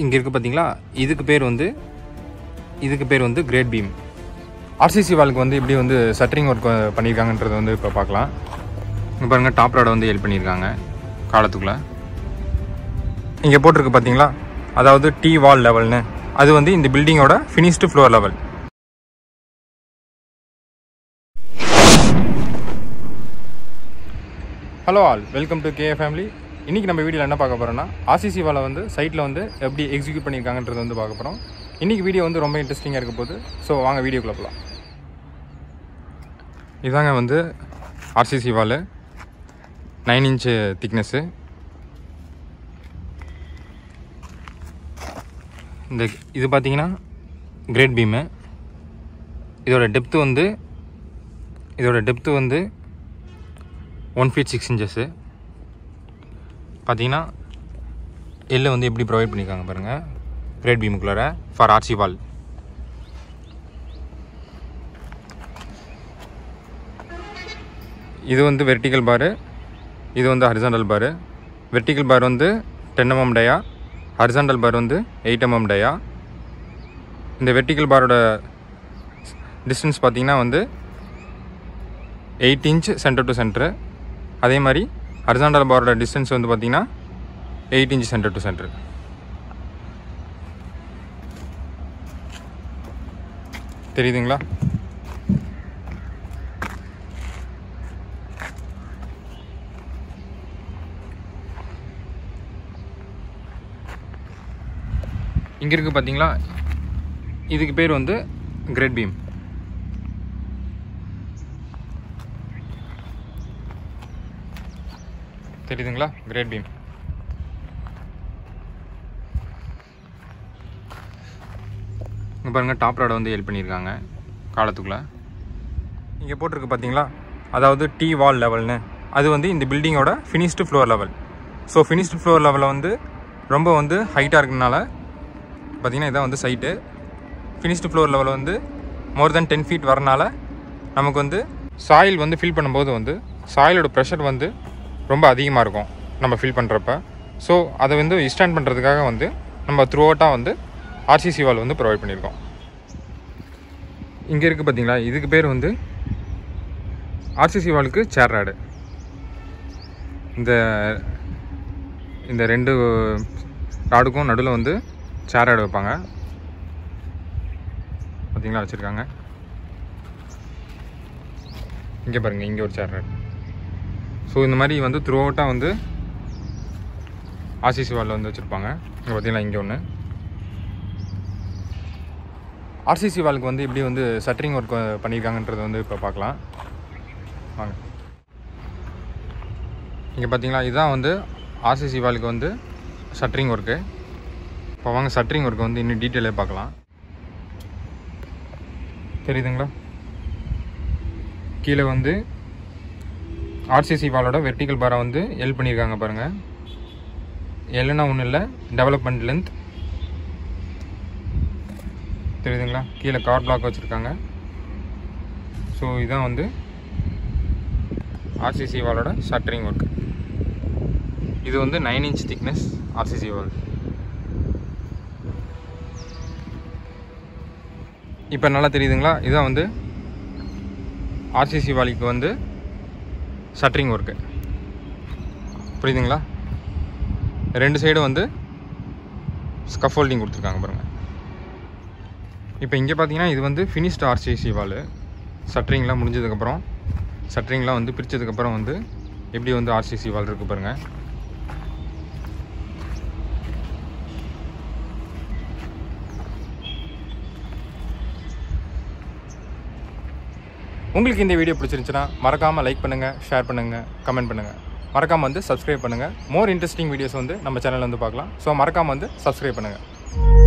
இங்கே இருக்குது பார்த்தீங்களா, இதுக்கு பேர் வந்து கிரேட் பீம். ஆர்சிசி வாலுக்கு வந்து இப்படி வந்து சட்டரிங் ஒர்க் பண்ணியிருக்காங்கன்றது வந்து இப்போ பார்க்கலாம். இங்கே பாருங்கள், டாப் ராடை வந்து ஹெல்ப் பண்ணியிருக்காங்க காலத்துக்குள்ளே. இங்கே போட்டிருக்கு பார்த்தீங்களா, அதாவது டி வால் லெவல்னு, அது வந்து இந்த பில்டிங்கோட finished floor level. Hello all, welcome to K A family. இன்றைக்கி நம்ம வீடியோவில் என்ன பார்க்க போகிறோன்னா, ஆர்சிசி வாலை வந்து சைட்டில் வந்து எப்படி எக்ஸிக்யூட் பண்ணியிருக்காங்கன்றது வந்து பார்க்க போகிறோம். இன்றைக்கி வீடியோ வந்து ரொம்ப இன்ட்ரெஸ்டிங்காக இருக்க போகுது. ஸோ வாங்க வீடியோக்குள்ளே போகலாம். இதாங்க வந்து ஆர்சிசி வால், 9 இன்ச்சு திக்னஸ்ஸு. இது பார்த்தீங்கன்னா கிரேட் பீமு. இதோட டெப்த்து வந்து 1 feet 6 inches. பார்த்தீங்கன்னா எல்லை வந்து எப்படி ப்ரொவைட் பண்ணியிருக்காங்க பாருங்கள், கிரேட் பீமுக்குள்ளார ஃபார் ஆர்சி வால். இது வந்து வெர்டிக்கல் பாரு, இது வந்து ஹரிசாண்டல் பாரு. வெர்டிக்கல் பார் வந்து 10 mm டயா, ஹரிசாண்டல் பார் வந்து 8 mm டயா. இந்த வெர்டிக்கல் பாரோட டிஸ்டன்ஸ் பார்த்தீங்கன்னா வந்து 8 inch சென்டர் டு சென்டரு. அதே மாதிரி ஹரிசாண்டல் பாரோட டிஸ்டன்ஸ் வந்து பார்த்தீங்கன்னா 8 inch சென்டர் டு சென்டர். தெரியுதுங்களா? இங்கே இருக்குது பார்த்தீங்களா, இதுக்கு பேர் வந்து கிரேட் பீம். தெரியுதுங்களா? Grade beam. இங்கே பாருங்கள், டாப் ராடை வந்து ஹெல்ப் பண்ணியிருக்காங்க காலத்துக்குள்ளே. இங்கே போட்டிருக்கு பார்த்தீங்களா, அதாவது டி வால் லெவல்னு, அது வந்து இந்த பில்டிங்கோட finished floor level. So finished floor லெவலில் வந்து ரொம்ப வந்து ஹைட்டாக இருக்கிறதுனால பார்த்தீங்கன்னா இதான் வந்து சைட்டு. ஃபினிஷ்டு ஃப்ளோர் லெவலில் வந்து மோர் தென் 10 feet வரனால நமக்கு வந்து சாயில் வந்து ஃபில் பண்ணும்போது வந்து சாயிலோட ப்ரெஷர் வந்து ரொம்ப அதிகமாக இருக்கும் நம்ம ஃபில் பண்ணுறப்ப. ஸோ அதை வந்து விஸ்டாண்ட் பண்ணுறதுக்காக வந்து நம்ம த்ரூ அவுட்டாக வந்து ஆர்சிசி வால் வந்து ப்ரொவைட் பண்ணியிருக்கோம். இங்கே இருக்குது பார்த்தீங்களா, இதுக்கு பேர் வந்து ஆர்சிசி வாலுக்கு சேர் ராடு. இந்த 2 ராடுக்கும் நடுவில் வந்து சேர் ராடு வைப்பாங்க பார்த்தீங்களா, வச்சுருக்காங்க. இங்கே பாருங்கள், இங்கே ஒரு சேர் ராடு. ஸோ இந்த மாதிரி வந்து த்ரூ அவுட்டாக வந்து ஆர்சிசி வாலில் வந்து வச்சுருப்பாங்க. இங்கே பார்த்தீங்கன்னா இங்கே ஒன்று. ஆர்சிசி வாலுக்கு வந்து இப்படி வந்து சட்டரிங் ஒர்க் பண்ணியிருக்காங்கன்றது வந்து இப்போ பார்க்கலாம் வாங்க. இங்கே பார்த்தீங்களா, இதுதான் வந்து ஆர்சிசி வாலுக்கு வந்து சட்டரிங் ஒர்க்கு. இப்போ வாங்க சட்டரிங் ஒர்க்கு வந்து இன்னும் டீட்டெயிலாக பார்க்கலாம். தெரியுதுங்களா? கீழே வந்து ஆர்சிசி வாலோட வெர்டிக்கல் பாரை வந்து ஹெல்ப் பண்ணியிருக்காங்க பாருங்கள். எல்லுன்னா ஒன்றும் இல்லை, டெவலப்மெண்ட் லென்த். தெரியுதுங்களா? கீழே கார் பிளாக் வச்சுருக்காங்க. ஸோ இதுதான் வந்து ஆர்சிசி வாலோட ஷட்டரிங் ஒர்க். இது வந்து 9 inch திக்னஸ் ஆர்சிசி வால். இப்போ நல்லா தெரியுதுங்களா? இதுதான் வந்து ஆர்சிசி வாலிக்கு வந்து ஷட்டரிங் ஒர்க்கு. புரியுதுங்களா? 2 சைடும் வந்து ஸ்கஃபோல்டிங் கொடுத்துருக்காங்க பாருங்கள். இப்போ இங்கே பார்த்தீங்கன்னா இது வந்து ஃபினிஷ்டு ஆர்சிசி வால். ஷட்டரிங்லாம் முடிஞ்சதுக்கப்புறம், ஷட்டரிங்லாம் வந்து பிரித்ததுக்கப்புறம் வந்து எப்படி வந்து ஆர்சிசி வால் இருக்குது பாருங்கள். உங்களுக்கு இந்த வீடியோ பிடிச்சிருந்துச்சுன்னா மறக்காமல் லைக் பண்ணுங்கள், ஷேர் பண்ணுங்கள், கமெண்ட் பண்ணுங்கள். மறக்காமல் வந்து சப்ஸ்கிரைப் பண்ணுங்கள். மோர் இன்ட்ரெஸ்டிங் வீடியோஸ் வந்து நம்ம சேனலில் வந்து பார்க்கலாம். ஸோ மறக்காமல் வந்து சப்ஸ்கிரைப் பண்ணுங்கள்.